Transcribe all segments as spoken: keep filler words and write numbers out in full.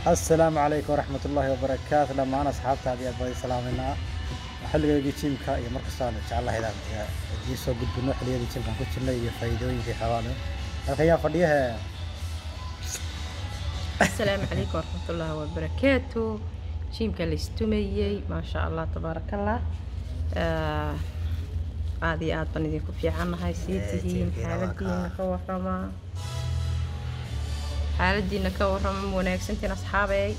السلام عليكم ورحمة الله وبركاته. لما أنا أصحابتي هذه أبغى سلامنا حلقة يجي تيمكا يا مركز أنا إن شاء الله إذا يسوق بدنا حلقة يجي تيمكا كل شيء يفيدون في حواله الخيار فديها. السلام عليكم ورحمة الله وبركاته. تيمكا الاستميي ما شاء الله تبارك الله. آه هذه آد بنديكم في عنها هاي سيتهين حالدينا كورما حالدينا كورما وناكسنتين أصحابي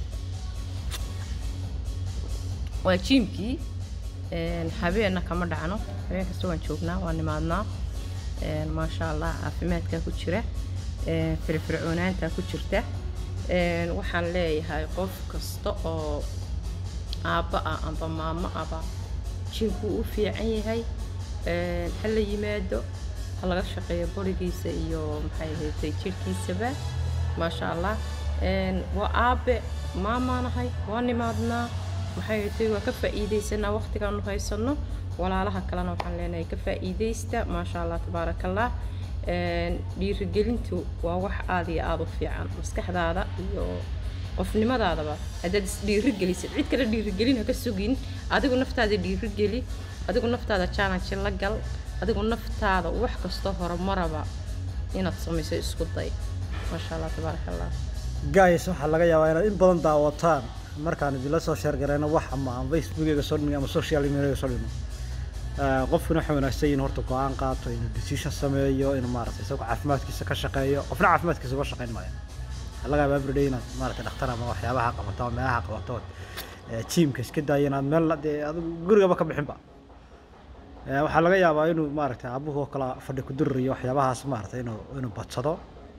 وتيمكي حبينا كمان دعنو حبينا كسوان شوفنا ونمادنا ما شاء الله عافيمادك كوتشرة فرفرعونان تا كوتشرته waxaan leeyahay qof kasta oo aaba amba maamo aba jinku u fiican yahay ee hal yimaado hal laga shaqeeyo borigiisa iyo maxay ahayd jirkiisaba ma sha Allah ee waa aabe maamanahay waa nimaadna maxay ahayd waa ka faa'iideysanaa waqtigan u haysano walaalaha kalena waxaan leenahay ka faa'iideysta ma sha Allah tabarakallah dhiirigelintu waa wax aad iyo aad u fiican maskaxdaada iyo qofnimadaadaba haddaad dhiirigelisid cid kale dhiirigelin ha ka sugin adigu naftaada dhiirigeli adigu naftaada challenge la gal adigu naftaada wax kasta horumaraba inaad samayso isku day ma sha Allah tabarakallah. guys waxa laga yaabaa inaad in badan daawataan markaan idin la soo share gareyno wax ama Facebook-ga soo dhigno ama social media soo dhigno qofkuna waxa wanaagsan in horta go'aan qaato in decision sameeyo in maartay isagoo caafimaadkiisa ka shaqeeyo qofna caafimaadkiisa uga shaqeyn maayo laga yaabaa everyday inaad maartay dhakhtar ama waxyaabaha qabato ama meelaha qabato teamka iska daayeen meel gurigaba ka bixinba waxa laga yaabaa inuu maartay abuhu kala fadhi ku durriyo waxyaabahaas maartay inuu inuu badsado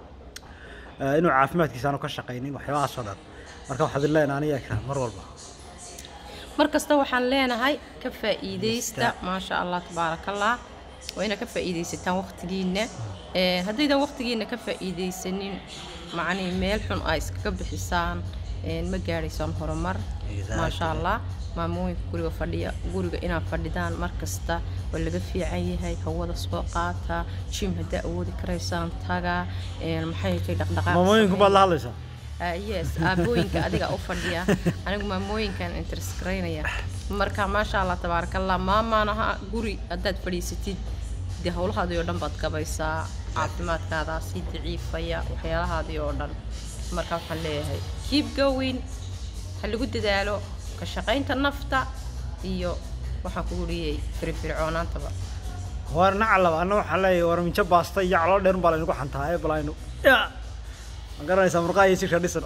inuu caafimaadkiisa ka shaqeynin waxyaabahaas oo dhan marka waxa dileen aniga ka mar walba markasta waxaan leenahay ka faa'iideysta ma sha Allah tabarakallah wayna ka faa'iideysataan waqtigiina ee hadaydan waqtigiina ka faa'iideysanin macni meel xun ay iska bixisaan ee ma gaaraysan horumar ma sha Allah maamooyinka guriga fadhiya guriga inaa fadhidaan markasta waa laga fiican yahay hawada soo qaata jim hada awoodi karaysaan taga ee maxay tahay dhaqdhaqaaq maamooyinku baad la hadlaysaa yes abooyinka adiga u fadhiya anigu maamooyinkan interest gareynaya marka ma sha Allah tabarakallah maamanaha guri hadaad fadhiisatid de hawlahaada oo dhan baad gabaysaa caafimaadkaada si daciifaya waxyaalahaada oo dhan marka waxaan leeyahay keep going hal lagu dadaalo ka shaqeynta nafta iyo waxa ku guriyay firfircoonaantaba warna calaba ana waxa leeyahay war minja baasta iyo calo dheer baa lagu xantaay balayno garanaysa murqaayay si shadhisan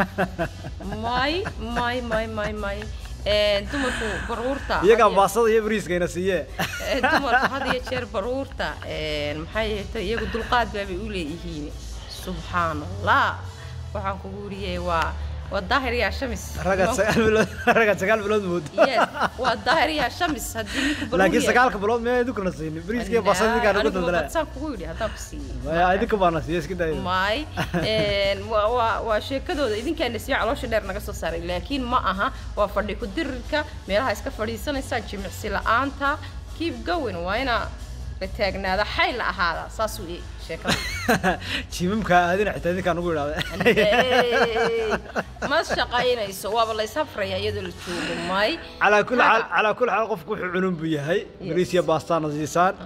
may may may may may ee dumarku baruurta iyaga baasada iyo bariiskayna siiyee ee dumarku had iyo jeer baruurta ee maxay tahay iyagu dulqaad bay u leeyihiin subhanallah waxaan ku guuriyay waa والظاهر يا شمس رجعت سجال بلود رجعت سجال بلود مود يس والظاهر يا شمس هديني كبلود لكن سجالك بلود ما يدك نسيني بريس كي بصل كانوا قلت له لا أنا كقولي هذا بسي ما يدك بانس يس كده ماي و و وشيء كده إذا كان نسيع على شيء درنا قصة صار لكن ما أها وفردي كدرك ميرها إسكا فردي سنة ساجي محسلة أنت keep going وينا بتاعنا هذا حيل هذا ساسوي شكرا شيممكا هذين حتى هذين كانوا يقولوا ما شقينا يسوا والله يسافر يا يد الشوق ماي على كل حال على كل حال قف كوح علوم بيهاي بريسيا باستان زيسان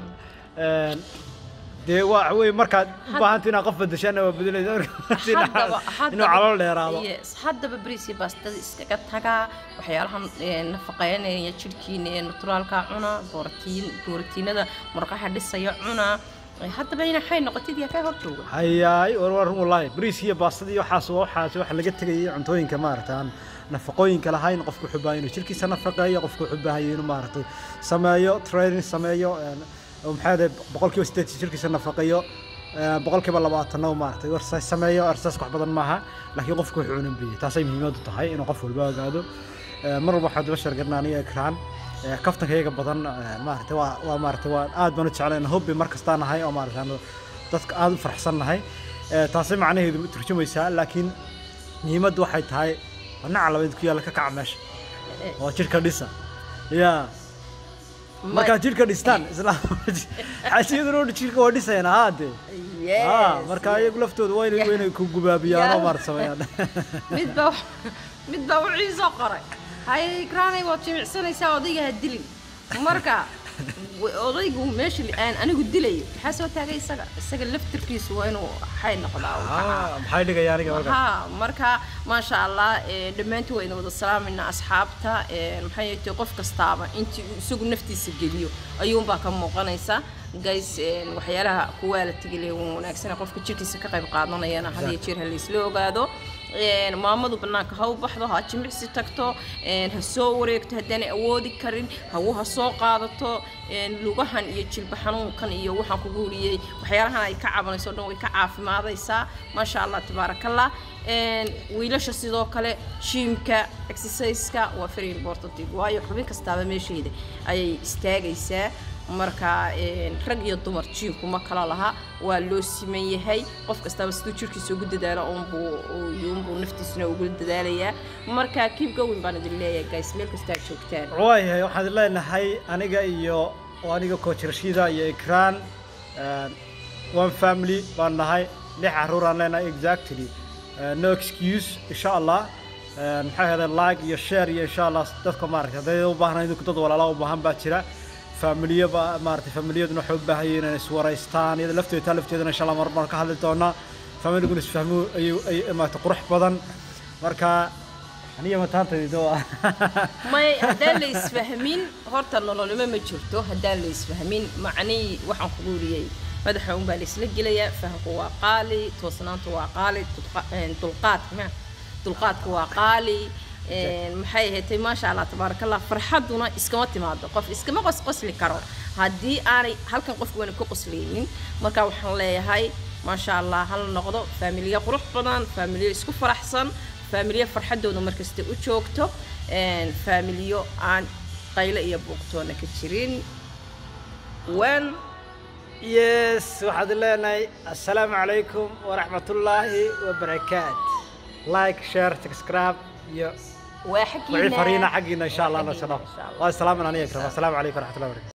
دي واحد مركز باهنتنا قف الدشانة وبدل إنه على الهرابة يس حد ببريسيا باستان إسكتها وحيالهم نفقين يشركين نطرال كعنا بورتين بورتين هذا مرقح حدث يعنا حتى بين حين نقطتي كيف هرتوه هياي ورور والله بريسيا باستدي وحاسو حاسو wax laga tagay cuntooyinka maartaan nafaqooyinka lahayn qofku xubaayo inuu jirkiisa nafaqeeyo qofku xubaayo inuu maartay sameeyo training sameeyo oo maxaad boqolkiiba siddeed jirkiisa nafaqeeyo boqolkiiba labaatan oo maartay war sameeyo arsaas wax badan maaha laakiin qofku wuxuu cunin biyo taasay muhiimad u tahay inuu qof walba ogaado mar walba waxaad bashar garnaaniyo ekraan kaftankayga badan maartay waa waa maartay waa aad baan u jeclayn hobby markasta nahay oo maartay dadka aad u faraxsanahay taasay macnaheedu turjumaysaa laakiin muhiimadu waxay tahay wana calaamad ku yaala ka kac meesha oo jirka dhisa ya marka jirka dhistaan isla xasiiduna jirka oo dhisayna haade ah marka ayagu laftooda waa inay weynay ku gubaabiyaan oo marsamayaan midba midba wixii soo qoray hay ikraanay waa jimicsanaysaa odayga hadilin marka odaygu meesha aan anigu dilayo waxa soo taagay isaga isaga laftirkiisu waa inuu xay noqdaa ah maxay dhigay aniga marka ha marka ma sha Allah dhamaantii waa inuu wada salaamayna asxaabta maxay yahay qof kastaaba intii isagu naftiisa geliyo ayuun baa ka muuqanaysa guys waxyaalaha quality geliyo wanaagsan qofka jirkiisa ka qayb qaadanayana hal iyo jeer hal isla ogaado maamadu banaanka ha u baxdo ha jimicsi tagto ha soo wareegto hadaan awoodi karin ha soo qaadato lugahan iyo jilba xanuunkan iyo waxaan ku guuriyay waxyaalahan ay ka cabanayso dhan way ka caafimaadaysaa ma sha Allah tabarakallah wiilasha sidoo kale gymka exercise-ka waa very important waayo xubin kastaaba meesheeda ayay istaagaysaa marka rag iyo dumar jiinku ma kala laha waa loo siman yahay qof kastaba sidoo jirkiisa ugu dadaalo oo uu uu naftiisna ugu dadaalaya marka keep going baan idin leeyahay guys meel kasta aad joogtaan waayahay waxaan leenahay aniga iyo aniga coach Rashida iyo Ikraan one family baan nahay lix caruur aan leenahay exactly no excuse insha Allah maxay hadaan like iyo share iyo insha Allah dadka maaragtay haday u baahnaan dad walaalo u baahan baa jira familia ba maartay familiyaduna waxay u baahan yihiin inay iswaraystaan iyada lafteeda lafteedana insha Allah mar mar ka hadli doona familiyadu isfahmo ay maartay qurux badan marka aniga ma taantaydo ma hadaan la isfahmin horta nololima ma jirto hadaan la isfahmin macni waxaan ku guuriyay madaxa uun baa la isla gelaya fahamku waa qaali toosnaantu waa qaali dulqaadka dulqaadku waa qaali maxay ahayd ma sha Allah tabarakallah farxaduna iskama timaado qof iskama qos qosli karo hadii aanay halkan qof weyn ku qosleynin marka waxaan leeyahay ma sha Allah hal noqdo familiya qurux badan familiya isku faraxsan familiya farxadooda markasta u joogto een familiyo aan qaylo iyo buuqtoona ka jirin wan yes waxaad leenahay assalaamu alaykum wa rahmatullahi wa barakaatuh like share subscribe يا وحكينا فرينا حقنا ان شاء الله. والسلام عليكم ورحمه الله وبركاته.